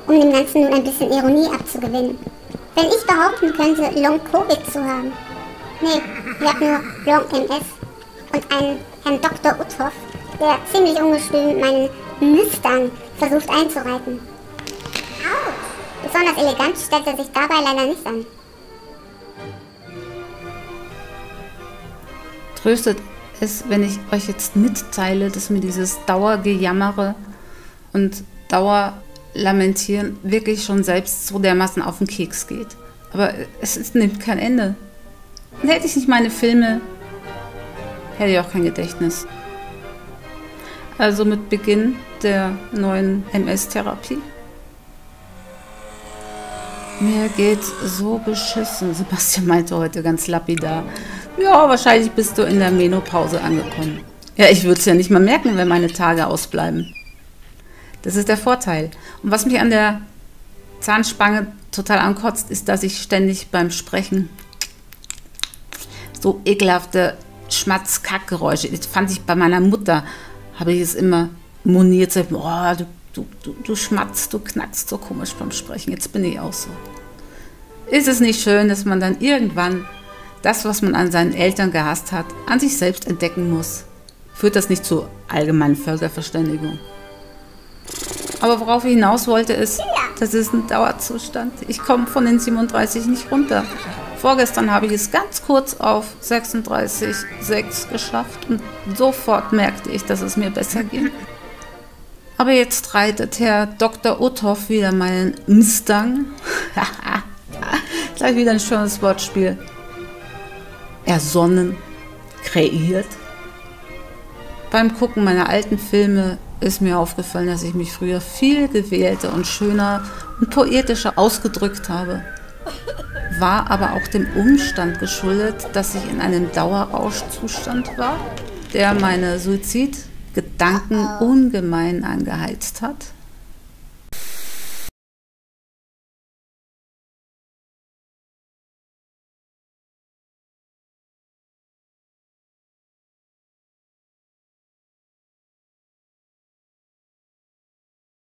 um dem Ganzen nun ein bisschen Ironie abzugewinnen. Wenn ich behaupten könnte, Long-Covid zu haben. Nee, ich habe nur Long-MS und einen Herrn Dr. Uthoff, der ziemlich ungestüm meinen Mustang versucht einzureiten. Autsch! Besonders elegant stellt er sich dabei leider nicht an. Tröstet es, wenn ich euch jetzt mitteile, dass mir dieses Dauergejammere und Dauerlamentieren wirklich schon selbst so dermaßen auf den Keks geht. Aber es nimmt kein Ende. Und hätte ich nicht meine Filme, hätte ich auch kein Gedächtnis. Also mit Beginn der neuen MS-Therapie. Mir geht's so beschissen. Sebastian meinte heute ganz lapidar. Ja, wahrscheinlich bist du in der Menopause angekommen. Ja, ich würde es ja nicht mal merken, wenn meine Tage ausbleiben. Das ist der Vorteil. Und was mich an der Zahnspange total ankotzt, ist, dass ich ständig beim Sprechen so ekelhafte Schmatz-Kack-Geräusche. Das fand ich bei meiner Mutter, habe ich es immer moniert. Oh, du schmatzt, du knackst so komisch beim Sprechen. Jetzt bin ich auch so. Ist es nicht schön, dass man dann irgendwann das, was man an seinen Eltern gehasst hat, an sich selbst entdecken muss? Führt das nicht zu allgemeinen Völkerverständigung? Aber worauf ich hinaus wollte, ist, das ist ein Dauerzustand. Ich komme von den 37 nicht runter. Vorgestern habe ich es ganz kurz auf 36,6 geschafft und sofort merkte ich, dass es mir besser geht. Aber jetzt reitet Herr Dr. Uthoff wieder meinen Mustang. Gleich wieder ein schönes Wortspiel. Ersonnen, kreiert. Beim Gucken meiner alten Filme ist mir aufgefallen, dass ich mich früher viel gewählter und schöner und poetischer ausgedrückt habe. War aber auch dem Umstand geschuldet, dass ich in einem Dauerrauschzustand war, der meine Suizidgedanken ungemein angeheizt hat.